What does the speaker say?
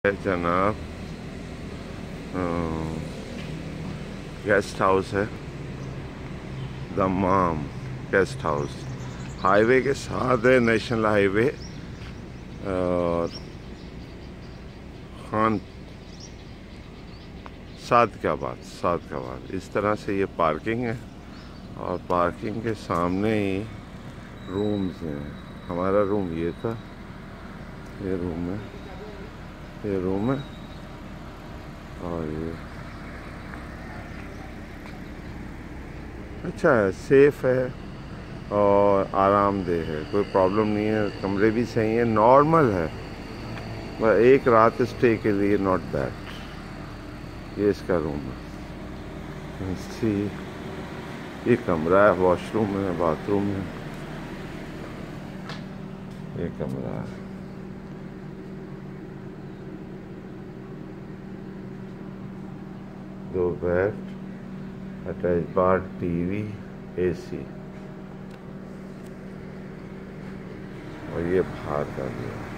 जनाब guest house है, Dammam guest house. Highway के साथ है, नेशनल हाईवे और खान सादिकाबाद इस तरह से ये पार्किंग है। और पार्किंग के सामने ही रूम्स हैं। हमारा रूम ये था, ये रूम है और ये अच्छा है, सेफ है और आरामदेह है, कोई प्रॉब्लम नहीं है। कमरे भी सही है, नॉर्मल है, बस एक रात स्टे के लिए नॉट बैड। ये इसका रूम है, ये कमरा है, वॉशरूम है, बाथरूम है, ये कमरा है। दो bed, attach bath, TV, AC और ये बाहर का व्यू है।